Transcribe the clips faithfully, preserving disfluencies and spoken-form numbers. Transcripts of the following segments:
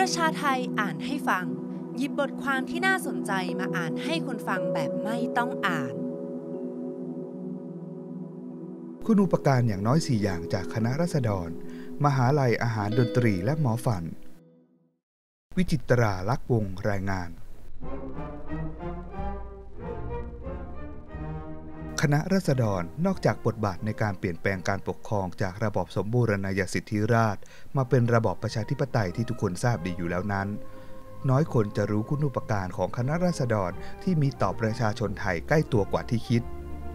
ประชาไทยอ่านให้ฟังหยิบบทความที่น่าสนใจมาอ่านให้คนฟังแบบไม่ต้องอ่านคุณูปการอย่างน้อยสี่อย่างจากคณะราษฎรมหาลัยอาหารดนตรีและหมอฟันวิจิตราลักษ์วงศ์รายงานคณะราษฎรนอกจากบทบาทในการเปลี่ยนแปลงการปกครองจากระบอบสมบูรณาญาสิทธิราชย์มาเป็นระบอบประชาธิปไตยที่ทุกคนทราบดีอยู่แล้วนั้นน้อยคนจะรู้คุณูปการของคณะราษฎรที่มีต่อประชาชนไทยใกล้ตัวกว่าที่คิด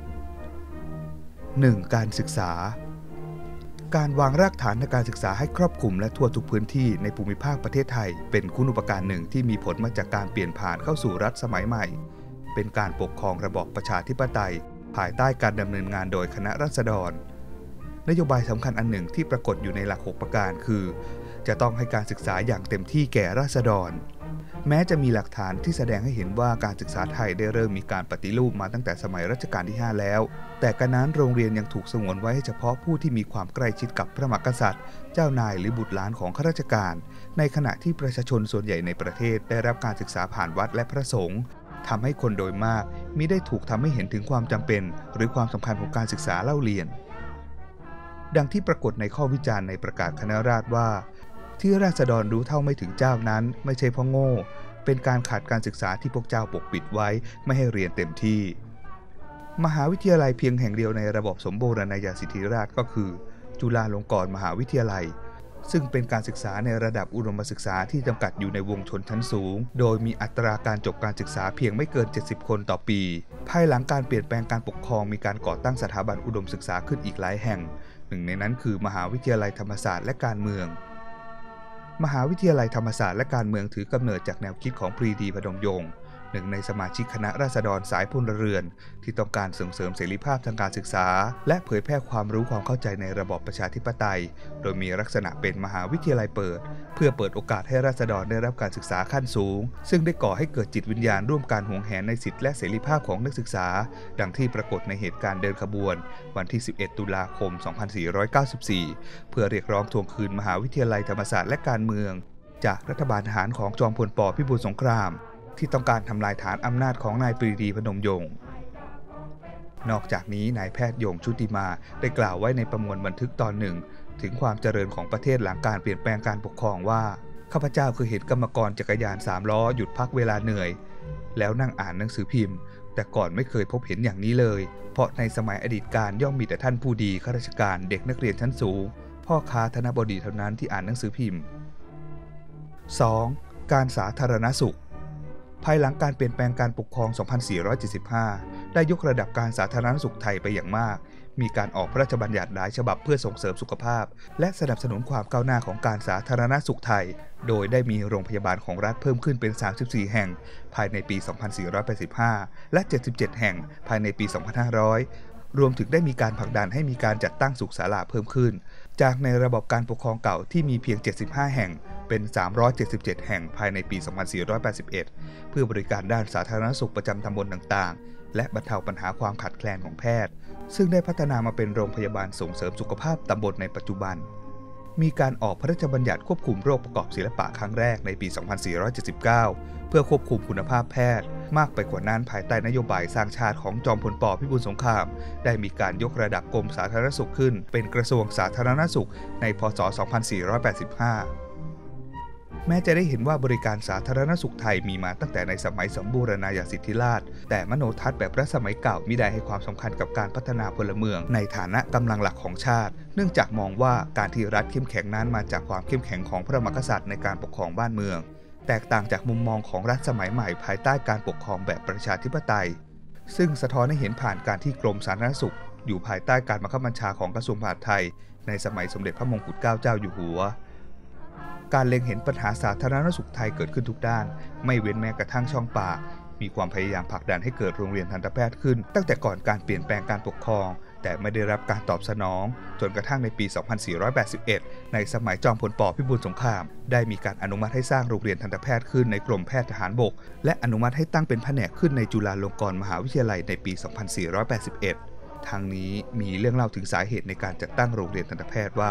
หนึ่ง. การศึกษาการวางรากฐานในการศึกษาให้ครอบคลุมและทั่วทุกพื้นที่ในภูมิภาคประเทศไทยเป็นคุณูปการหนึ่งที่มีผลมาจากการเปลี่ยนผ่านเข้าสู่รัฐสมัยใหม่เป็นการปกครองระบอบประชาธิปไตยภายใต้การดำเนินงานโดยคณะราษฎรนโยบายสำคัญอันหนึ่งที่ปรากฏอยู่ในหลักหกประการคือจะต้องให้การศึกษาอย่างเต็มที่แก่ราษฎรแม้จะมีหลักฐานที่แสดงให้เห็นว่าการศึกษาไทยได้เริ่มมีการปฏิรูปมาตั้งแต่สมัยรัชกาลที่ห้าแล้วแต่กระนั้นโรงเรียนยังถูกสงวนไว้ให้เฉพาะผู้ที่มีความใกล้ชิดกับพระมหากษัตริย์เจ้านายหรือบุตรหลานของข้าราชการในขณะที่ประชาชนส่วนใหญ่ในประเทศได้รับการศึกษาผ่านวัดและพระสงฆ์ทำให้คนโดยมากมิได้ถูกทำให้เห็นถึงความจำเป็นหรือความสำคัญของการศึกษาเล่าเรียนดังที่ปรากฏในข้อวิจารณ์ในประกาศคณะราษฎรว่าที่ราษฎรรู้เท่าไม่ถึงเจ้านั้นไม่ใช่เพราะโง่เป็นการขาดการศึกษาที่พวกเจ้าปกปิดไว้ไม่ให้เรียนเต็มที่มหาวิทยาลัยเพียงแห่งเดียวในระบบสมบูรณาญาสิทธิราชย์ก็คือจุฬาลงกรณ์มหาวิทยาลัยซึ่งเป็นการศึกษาในระดับอุดมศึกษาที่จำกัดอยู่ในวงชนชั้นสูงโดยมีอัตราการจบการศึกษาเพียงไม่เกินเจ็ดสิบคนต่อปีภายหลังการเปลี่ยนแปลงการปกครองมีการก่อตั้งสถาบันอุดมศึกษาขึ้นอีกหลายแห่งหนึ่งในนั้นคือมหาวิทยาลัยธรรมศาสตร์และการเมืองมหาวิทยาลัยธรรมศาสตร์และการเมืองถือกำเนิดจากแนวคิดของปรีดีพนมยงค์หนึ่งในสมาชิกคณะราษฎรสายพลเรือนที่ต้องการส่งเสริมเสรีภาพทางการศึกษาและเผยแพร่ความรู้ความเข้าใจในระบอบประชาธิปไตยโดยมีลักษณะเป็นมหาวิทยาลัยเปิดเพื่อเปิดโอกาสให้ราษฎรได้รับการศึกษาขั้นสูงซึ่งได้ก่อให้เกิดจิตวิญญาณร่วมการหวงแหนในสิทธิและเสรีภาพของนักศึกษาดังที่ปรากฏในเหตุการณ์เดินขบวนวันที่สิบเอ็ดตุลาคมสองพันสี่ร้อยเก้าสิบสี่เพื่อเรียกร้องทวงคืนมหาวิทยาลัยธรรมศาสตร์และการเมืองจากรัฐบาลทหารของจอมพลป.พิบูลสงครามที่ต้องการทำลายฐานอำนาจของนายปรีดีพนมยงค์นอกจากนี้นายแพทย์ยงชุติมาได้กล่าวไว้ในประมวลบันทึกตอนหนึ่งถึงความเจริญของประเทศหลังการเปลี่ยนแปลงการปกครองว่าข้าพเจ้าเคยเห็นกรรมกรจักรยานสามล้อหยุดพักเวลาเหนื่อยแล้วนั่งอ่านหนังสือพิมพ์แต่ก่อนไม่เคยพบเห็นอย่างนี้เลยเพราะในสมัยอดีตการย่อมมีแต่ท่านผู้ดีข้าราชการเด็กนักเรียนชั้นสูงพ่อค้าธนบดีเท่านั้นที่อ่านหนังสือพิมพ์ สอง. การสาธารณสุขภายหลังการเปลี่ยนแปลงการปกครอง สองพันสี่ร้อยเจ็ดสิบห้า ได้ยกระดับการสาธารณสุขไทยไปอย่างมากมีการออกพระราชบัญญัติหลายฉบับเพื่อส่งเสริมสุขภาพและสนับสนุนความก้าวหน้าของการสาธารณสุขไทยโดยได้มีโรงพยาบาลของรัฐเพิ่มขึ้นเป็นสามสิบสี่แห่งภายในปี สองพันสี่ร้อยแปดสิบห้า และเจ็ดสิบเจ็ดแห่งภายในปี สองพันห้าร้อยรวมถึงได้มีการผลักดันให้มีการจัดตั้งสุขศาลาเพิ่มขึ้นจากในระบบการปกครองเก่าที่มีเพียงเจ็ดสิบห้าแห่งเป็นสามร้อยเจ็ดสิบเจ็ดแห่งภายในปี สองพันสี่ร้อยแปดสิบเอ็ด เพื่อบริการด้านสาธารณสุขประจำตำบลต่างๆและบรรเทาปัญหาความขาดแคลนของแพทย์ซึ่งได้พัฒนามาเป็นโรงพยาบาลส่งเสริมสุขภาพตำบลในปัจจุบันมีการออกพระราชบัญญัติควบคุมโรคประกอบศิลปะครั้งแรกในปี สองพันสี่ร้อยเจ็ดสิบเก้า เพื่อควบคุมคุณภาพแพทย์มากไปกว่านั้นภายใต้นโยบายสร้างชาติของจอมพลป.พิบูลสงครามได้มีการยกระดับกรมสาธารณสุขขึ้นเป็นกระทรวงสาธารณสุขในพ.ศ. สองพันสี่ร้อยแปดสิบห้าแม้จะได้เห็นว่าบริการสาธารณสุขไทยมีมาตั้งแต่ในสมัยสมบูรณาญาสิทธิราชย์แต่มโนทัศน์แบบรัชสมัยเก่ามิได้ให้ความสำคัญกับการพัฒนาพลเมืองในฐานะกำลังหลักของชาติเนื่องจากมองว่าการที่รัฐเข้มแข็งนั้นมาจากความเข้มแข็งของพระมหากษัตริย์ในการปกครองบ้านเมืองแตกต่างจากมุมมองของรัฐสมัยใหม่ภายใต้การปกครองแบบประชาธิปไตยซึ่งสะท้อนให้เห็นผ่านการที่กรมสาธารณสุขอยู่ภายใต้การบังคับบัญชาของกระทรวงมหาดไทยในสมัยสมเด็จพระมงกุฎเกล้าเจ้าอยู่หัวการเล็งเห็นปัญหาสาธารณสุขไทยเกิดขึ้นทุกด้านไม่เว้นแม้กระทั่งช่องปากมีความพยายามผลักดันให้เกิดโรงเรียนทันตแพทย์ขึ้นตั้งแต่ก่อนการเปลี่ยนแปลงการปกครองแต่ไม่ได้รับการตอบสนองจนกระทั่งในปี สองพันสี่ร้อยแปดสิบเอ็ด ในสมัยจอมพลป.พิบูลสงครามได้มีการอนุมัติให้สร้างโรงเรียนทันตแพทย์ขึ้นในกรมแพทย์ทหารบกและอนุมัติให้ตั้งเป็นแผนกขึ้นในจุฬาลงกรณ์มหาวิทยาลัยในปี สองพันสี่ร้อยแปดสิบเอ็ด ทางนี้มีเรื่องเล่าถึงสาเหตุในการจัดตั้งโรงเรียนทันตแพทย์ว่า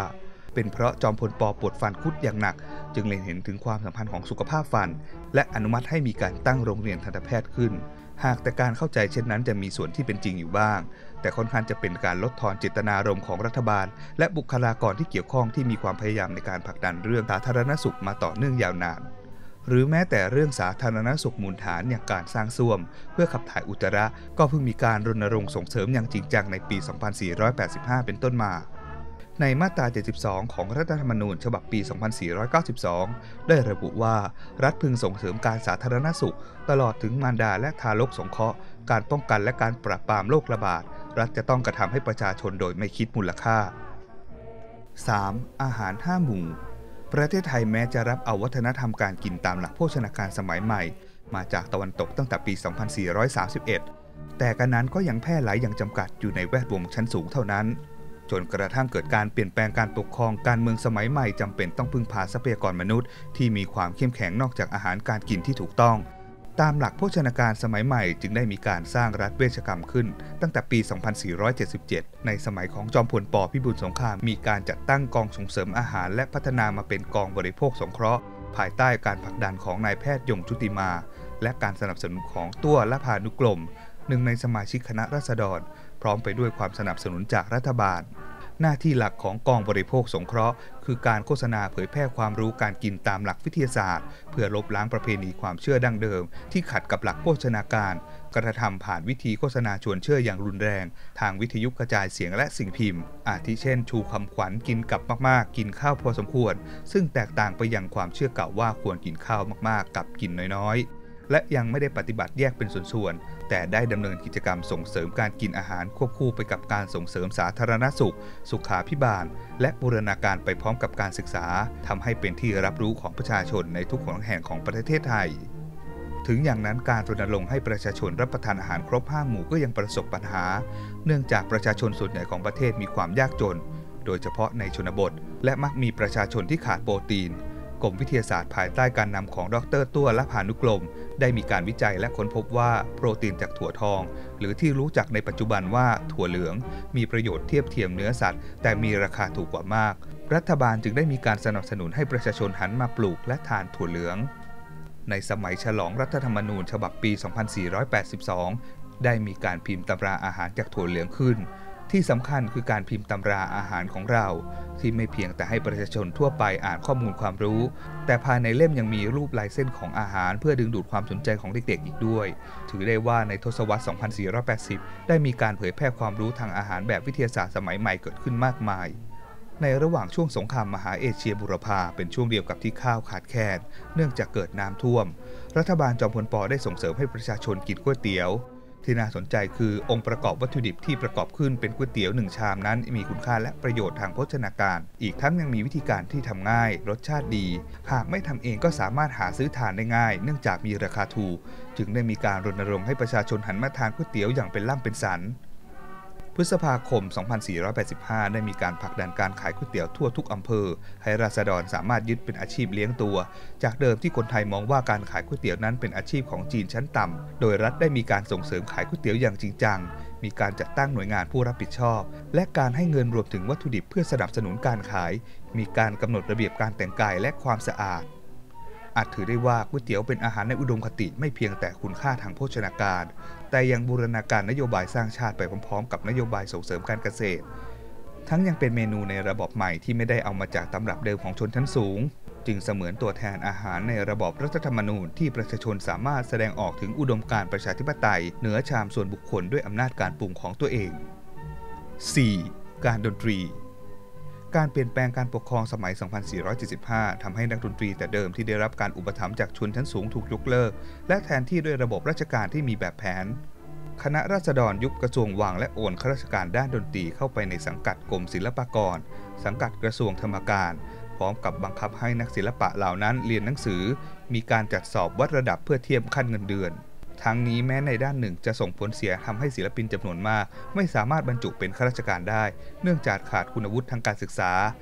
เป็นเพราะจอมพลป.ปวดฟันคุดอย่างหนักจึงเล็งเห็นถึงความสำคัญของสุขภาพฟันและอนุมัติให้มีการตั้งโรงเรียนทันตแพทย์ขึ้นหากแต่การเข้าใจเช่นนั้นจะมีส่วนที่เป็นจริงอยู่บ้างแต่ค่อนข้างจะเป็นการลดทอนเจตนารมณ์ของรัฐบาลและบุคลากรที่เกี่ยวข้องที่มีความพยายามในการผลักดันเรื่องสาธารณสุขมาต่อเนื่องยาวนานหรือแม้แต่เรื่องสาธารณสุขมูลฐานอย่างการสร้างส้วมเพื่อขับถ่ายอุจจาระก็เพิ่งมีการรณรงค์ส่งเสริมอย่างจริงจังในปี สองพันสี่ร้อยแปดสิบห้า เป็นต้นมาในมาตรา เจ็ดสิบสอง ของรัฐธรรมนูญฉบับปี สองพันสี่ร้อยเก้าสิบสอง ได้ระบุว่ารัฐพึงส่งเสริมการสาธารณสุขตลอดถึงมารดาและทารกสงเคราะห์การป้องกันและการปราบปรามโรคระบาดรัฐจะต้องกระทำให้ประชาชนโดยไม่คิดมูลค่า สาม อาหารห้าหมู่ประเทศไทยแม้จะรับเอาวัฒนธรรมการกินตามหลักโภชนาการสมัยใหม่มาจากตะวันตกตั้งแต่ปี สองพันสี่ร้อยสามสิบเอ็ด แต่การนั้นก็ยังแพร่หลายอย่างจำกัดอยู่ในแวดวงชั้นสูงเท่านั้นจนกระทั่งเกิดการเปลี่ยนแปลงการปกครองการเมืองสมัยใหม่จำเป็นต้องพึ่งพาทรัพยากรมนุษย์ที่มีความเข้มแข็งนอกจากอาหารการกินที่ถูกต้องตามหลักโภชนาการสมัยใหม่จึงได้มีการสร้างรัฐเวชกรรมขึ้นตั้งแต่ปี สองพันสี่ร้อยเจ็ดสิบเจ็ด ในสมัยของจอมพลป.พิบูลสงครามมีการจัดตั้งกองส่งเสริมอาหารและพัฒนามาเป็นกองบริโภคสงเคราะห์ภายใต้การผลักดันของนายแพทย์ยงชุติมาและการสนับสนุนของตัวละพานุกรมหนึ่งในสมาชิกคณะราษฎรพร้อมไปด้วยความสนับสนุนจากรัฐบาลหน้าที่หลักของกองบริโภคสงเคราะห์คือการโฆษณาเผยแพร่ความรู้การกินตามหลักวิทยาศาสตร์เพื่อลบล้างประเพณีความเชื่อดั้งเดิมที่ขัดกับหลักโภชนาการกระทำผ่านวิธีโฆษณาชวนเชื่ออย่างรุนแรงทางวิทยุกระจายเสียงและสิ่งพิมพ์อาทิเช่นชูคำขวัญกินกับมากๆกินข้าวพอสมควรซึ่งแตกต่างไปยังความเชื่อเก่าว่าควรกินข้าวมากๆกับกินน้อยๆและยังไม่ได้ปฏิบัติแยกเป็นส่วนๆแต่ได้ดำเนินกิจกรรมส่งเสริมการกินอาหารควบคู่ไปกับการส่งเสริมสาธารณสุขสุขาภิบาลและบูรณาการไปพร้อมกับการศึกษาทำให้เป็นที่รับรู้ของประชาชนในทุกแห่งของประเทศไทยถึงอย่างนั้นการรณรงค์ให้ประชาชนรับประทานอาหารครบห้าหมู่ก็ยังประสบปัญหาเนื่องจากประชาชนส่วนใหญ่ของประเทศมีความยากจนโดยเฉพาะในชนบทและมักมีประชาชนที่ขาดโปรตีนกรมวิทยาศาสตร์ภายใต้การนำของดร.ตัวละพานุกรมได้มีการวิจัยและค้นพบว่าโปรตีนจากถั่วทองหรือที่รู้จักในปัจจุบันว่าถั่วเหลืองมีประโยชน์เทียบเทียมเนื้อสัตว์แต่มีราคาถูกกว่ามากรัฐบาลจึงได้มีการสนับสนุนให้ประชาชนหันมาปลูกและทานถั่วเหลืองในสมัยฉลองรัฐธรรมนูญฉบับปี สองพันสี่ร้อยแปดสิบสอง ได้มีการพิมพ์ตำราอาหารจากถั่วเหลืองขึ้นที่สำคัญคือการพิมพ์ตำราอาหารของเราที่ไม่เพียงแต่ให้ประชาชนทั่วไปอ่านข้อมูลความรู้แต่ภายในเล่มยังมีรูปลายเส้นของอาหารเพื่อดึงดูดความสนใจของเด็กๆอีกด้วยถือได้ว่าในทศวรรษ สองพันสี่ร้อยแปดสิบ ได้มีการเผยแพร่ความรู้ทางอาหารแบบวิทยาศาสตร์สมัยใหม่เกิดขึ้นมากมายในระหว่างช่วงสงครามมหาเอเชียบูรพาเป็นช่วงเดียวกับที่ข้าวขาดแคลนเนื่องจากเกิดน้ำท่วมรัฐบาลจอมพลป.ได้ส่งเสริมให้ประชาชนกินก๋วยเตี๋ยวที่น่าสนใจคือองค์ประกอบวัตถุดิบที่ประกอบขึ้นเป็นก๋วยเตี๋ยวหนึ่งชามนั้นมีคุณค่าและประโยชน์ทางโภชนาการอีกทั้งยังมีวิธีการที่ทำง่ายรสชาติดีหากไม่ทำเองก็สามารถหาซื้อทานได้ง่ายเนื่องจากมีราคาถูกจึงได้มีการรณรงค์ให้ประชาชนหันมาทานก๋วยเตี๋ยวอย่างเป็นล่ำเป็นสันพฤษภาคม สองพันสี่ร้อยแปดสิบห้า ได้มีการผลักดันการขายก๋วยเตี๋ยวทั่วทุกอำเภอให้ราษฎรสามารถยึดเป็นอาชีพเลี้ยงตัวจากเดิมที่คนไทยมองว่าการขายก๋วยเตี๋ยวนั้นเป็นอาชีพของจีนชั้นต่ำโดยรัฐได้มีการส่งเสริมขายก๋วยเตี๋ยวอย่างจริงจังมีการจัดตั้งหน่วยงานผู้รับผิดชอบและการให้เงินรวมถึงวัตถุดิบเพื่อสนับสนุนการขายมีการกำหนดระเบียบการแต่งกายและความสะอาดอาจถือได้ว่าก๋วยเตี๋ยวเป็นอาหารในอุดมคติไม่เพียงแต่คุณค่าทางโภชนาการแต่ยังบูรณาการนโยบายสร้างชาติไปพร้อมๆกับนโยบายส่งเสริมการเกษตรทั้งยังเป็นเมนูในระบอบใหม่ที่ไม่ได้เอามาจากตำรับเดิมของชนชั้นสูงจึงเสมือนตัวแทนอาหารในระบอบรัฐธรรมนูญที่ประชาชนสามารถแสดงออกถึงอุดมการณ์ประชาธิปไตยเหนือชามส่วนบุคคลด้วยอำนาจการปรุงของตัวเอง สี่ การดนตรีการเปลี่ยนแปลงการปกครองสมัย สองพันสี่ร้อยเจ็ดสิบห้า ทำให้นักดนตรีแต่เดิมที่ได้รับการอุปถัมภ์จากชนชั้นสูงถูกยกเลิกและแทนที่ด้วยระบบราชการที่มีแบบแผนคณะราษฎรยุบกระทรวงวังและโอนข้าราชการด้านดนตรีเข้าไปในสังกัดกรมศิลปากรสังกัดกระทรวงธรรมการพร้อมกับบังคับให้นักศิลปะเหล่านั้นเรียนหนังสือมีการจัดสอบวัดระดับเพื่อเทียบขั้นเงินเดือนทั้งนี้แม้ในด้านหนึ่งจะส่งผลเสียทำให้ศิลปินจำนวนมากไม่สามารถบรรจุเป็นข้าราชการได้เนื่องจากขาดคุณวุฒิทางการศึกษาแ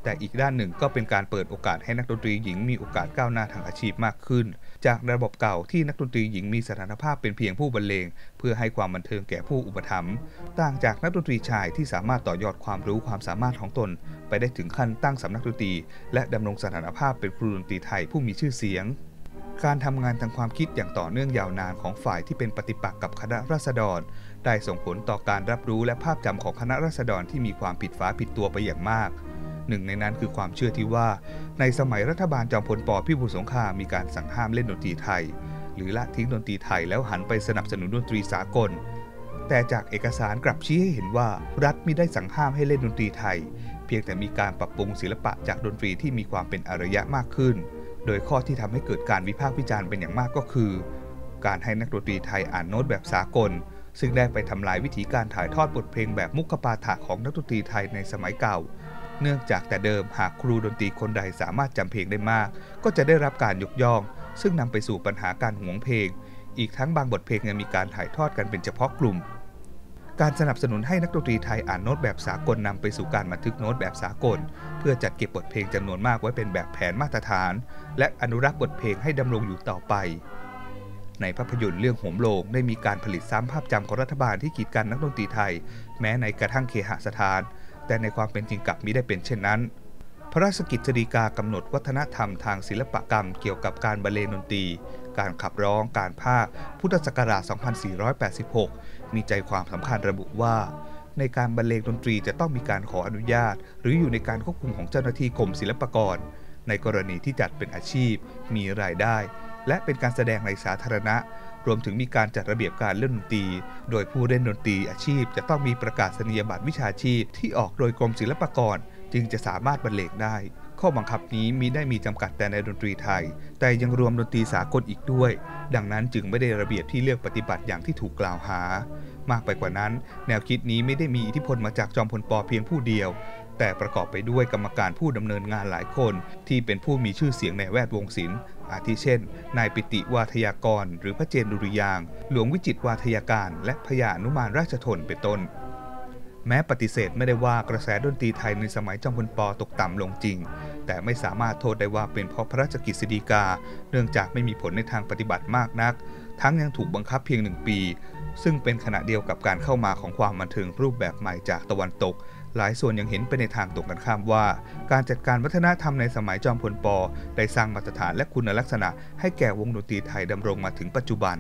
แต่อีกด้านหนึ่งก็เป็นการเปิดโอกาสให้นักดนตรีหญิงมีโอกาสก้าวหน้าทางอาชีพมากขึ้นจากระบบเก่าที่นักดนตรีหญิงมีสถานภาพเป็นเพียงผู้บรรเลงเพื่อให้ความบันเทิงแก่ผู้อุปถัมภ์ต่างจากนักดนตรีชายที่สามารถต่อยอดความรู้ความสามารถของตนไปได้ถึงขั้นตั้งสำนักดนตรีและดำรงสถานภาพเป็นครูดนตรีไทยผู้มีชื่อเสียงการทำงานทางความคิดอย่างต่อเนื่องยาวนานของฝ่ายที่เป็นปฏิปักษ์กับคณะราษฎรได้ส่งผลต่อการรับรู้และภาพจำของคณะราษฎรที่มีความผิดฝาผิดตัวไปอย่างมากหนึ่งในนั้นคือความเชื่อที่ว่าในสมัยรัฐบาลจอมพลป.พิบูลสงครามมีการสั่งห้ามเล่นดนตรีไทยหรือละทิ้งดนตรีไทยแล้วหันไปสนับสนุนดนตรีสากลแต่จากเอกสารกลับชี้ให้เห็นว่ารัฐมิได้สั่งห้ามให้เล่นดนตรีไทยเพียงแต่มีการปรับปรุงศิลปะจากดนตรีที่มีความเป็นอารยะมากขึ้นโดยข้อที่ทำให้เกิดการวิพากษ์วิจารณ์เป็นอย่างมากก็คือการให้นักดนตรีไทยอ่านโน้ตแบบสากลซึ่งได้ไปทำลายวิธีการถ่ายทอดบทเพลงแบบมุขปาฐะของนักดนตรีไทยในสมัยเก่าเนื่องจากแต่เดิมหากครูดนตรีคนใดสามารถจำเพลงได้มากก็จะได้รับการยกย่องซึ่งนำไปสู่ปัญหาการหวงเพลงอีกทั้งบางบทเพลงยังมีการถ่ายทอดกันเป็นเฉพาะกลุ่มการสนับสนุนให้นักดนตรีไทยอ่านโน้ตแบบสากลนำไปสู่การบันทึกโน้ตแบบสากลเพื่อจัดเก็บบทเพลงจำนวนมากไว้เป็นแบบแผนมาตรฐานและอนุรักษ์บทเพลงให้ดำรงอยู่ต่อไปในภาพยนตร์เรื่องโหมโรงได้มีการผลิตซ้ำภาพจำของรัฐบาลที่กีดกันนักดนตรีไทยแม้ในกระทั่งเคหสถานแต่ในความเป็นจริงกลับมิได้เป็นเช่นนั้นพระราชกฤษฎีกากำหนดวัฒนธรรมทางศิลปกรรมเกี่ยวกับการบรรเลงดนตรีการขับร้องการพากย์พุทธศักราช สองพันสี่ร้อยแปดสิบหก มีใจความสำคัญระบุว่าในการบรรเลงดนตรีจะต้องมีการขออนุญาตหรืออยู่ในการควบคุมของเจ้าหน้าที่กรมศิลปากรในกรณีที่จัดเป็นอาชีพมีรายได้และเป็นการแสดงในสาธารณะรวมถึงมีการจัดระเบียบการเล่นดนตรีโดยผู้เล่นดนตรีอาชีพจะต้องมีประกาศนียบัตรวิชาชีพที่ออกโดยกรมศิลปากรจึงจะสามารถบรรเลงได้ข้อบังคับนี้มิได้มีจำกัดแต่ในดนตรีไทยแต่ยังรวมดนตรีสากลอีกด้วยดังนั้นจึงไม่ได้ระเบียบที่เลือกปฏิบัติอย่างที่ถูกกล่าวหามากไปกว่านั้นแนวคิดนี้ไม่ได้มีอิทธิพลมาจากจอมพลป.เพียงผู้เดียวแต่ประกอบไปด้วยกรรมการผู้ดำเนินงานหลายคนที่เป็นผู้มีชื่อเสียงในแวดวงศิลป์อาทิเช่นนายปิติวาทยากรหรือพระเจนดุริยางค์หลวงวิจิตรวาทยาการและพญานุมานราชทนเป็นต้นแม้ปฏิเสธไม่ได้ว่ากระแสดนตรีไทยในสมัยจอมพลป.ตกต่ำลงจริงแต่ไม่สามารถโทษได้ว่าเป็นเพราะพระราชกฤษฎีกาเนื่องจากไม่มีผลในทางปฏิบัติมากนักทั้งยังถูกบังคับเพียงหนึ่งปีซึ่งเป็นขณะเดียวกับการเข้ามาของความบันเทิงรูปแบบใหม่จากตะวันตกหลายส่วนยังเห็นไปในทางตรงกันข้ามว่าการจัดการวัฒนธรรมในสมัยจอมพลป.ได้สร้างมาตรฐานและคุณลักษณะให้แก่วงดนตรีไทยดำรงมาถึงปัจจุบัน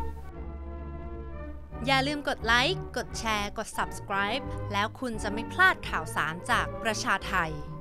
อย่าลืมกดไลค์กดแชร์กด ซับสไครบ์ แล้วคุณจะไม่พลาดข่าวสารจากประชาไทย